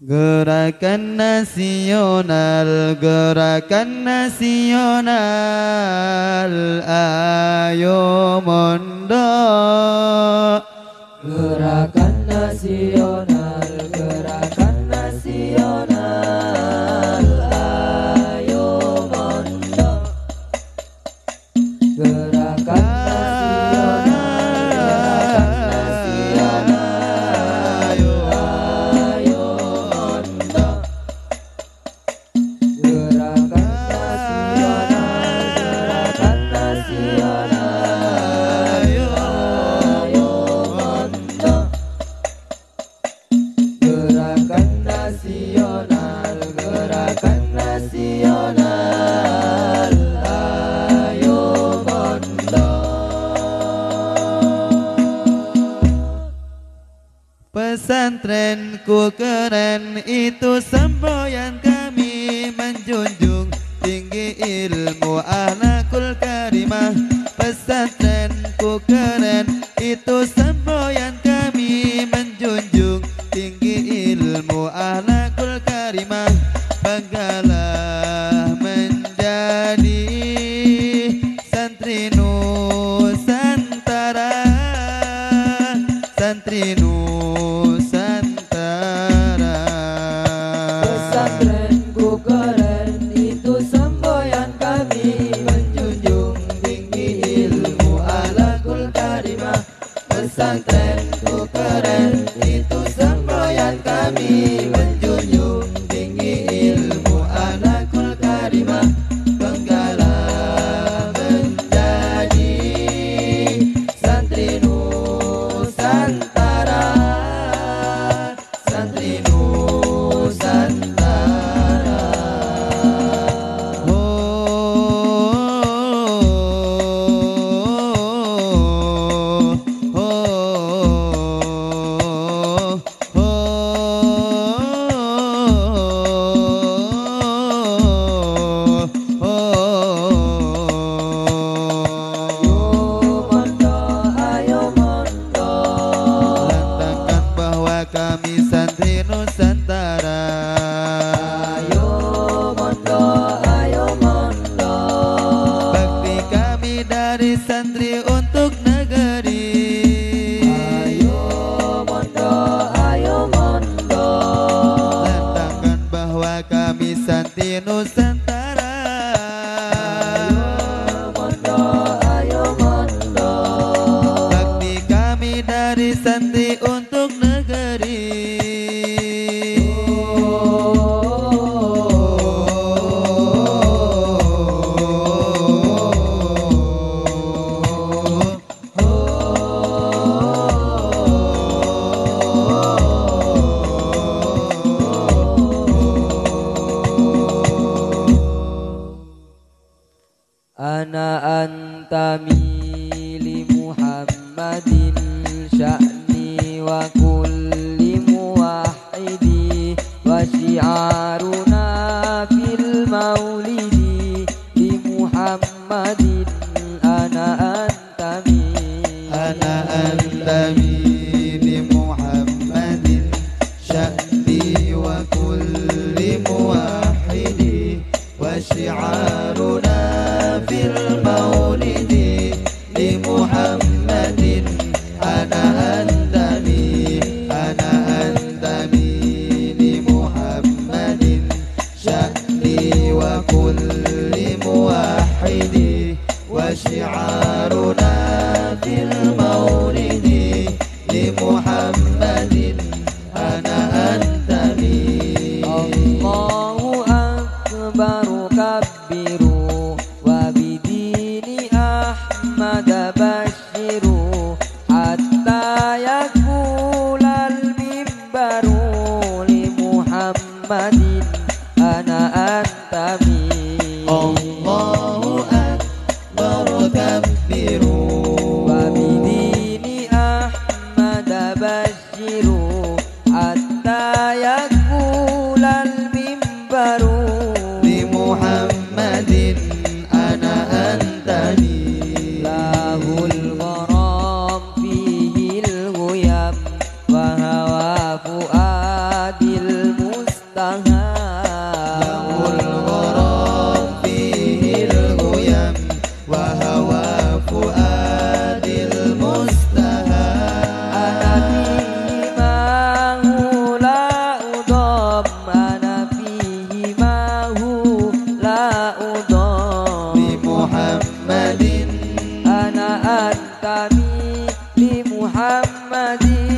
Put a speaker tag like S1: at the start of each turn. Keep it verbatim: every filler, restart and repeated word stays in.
S1: Gerakan nasional, gerakan nasional, ayo mondok.
S2: Gerakan nasional, gerakan nasional, ayo mondok. Gerakan
S1: Pesantrenku keren, itu semboyan kami menjunjung tinggi ilmu akhlakul karimah. Pesantrenku keren, itu semboyan kami menjunjung tinggi ilmu akhlakul karimah. Banggalah menjadi santri Nusantara, santri Nusantara.
S2: Pesantrenku keren, itu semboyan kami menjunjung tinggi ilmu akhlakul karimah. Pesantrenku keren, itu semboyan kami menjunjung tinggi ilmu akhlakul karimah. Banggalah menjadi santri Nusantara, santri Nusantara.
S1: Oh, oh, oh, oh,
S2: Ayo mondok,
S1: lantangkan bahwa kami santri Nusantara.
S2: ayo mondok, ayo mondok.
S1: Bakti kami dari santri untuk negeri.
S2: Ayo mondok, ayo mondok.
S1: Lantangkan bahwa kami santri Nusantara.
S2: Ayo mondok, ayo mondok.
S1: Bakti kami dari santri untuk negeri.
S2: Ana antami li Muhammadin sya'ni wa kulli muwahhidi wa syi'aruna fil maulidi li Muhammadin. Ana antami,
S1: Ana antami li Muhammadin sya'ni wa kulli muwahhidi wa syi'aruna fil maulidi li Muhammadin. Ana antami, ana antami li Muhammadin sya'ni wa kulli muwahhidi wa syi'aruna fil maulidi li Muhammadin. Ana antami.
S2: Allahu akbar kabbiru wa bidini Ahmad bashiru hatta yakulal mimbaru li Muhammadin. Ana antami.
S1: Allahu akbar kabbiru
S2: أنتمي لمحمد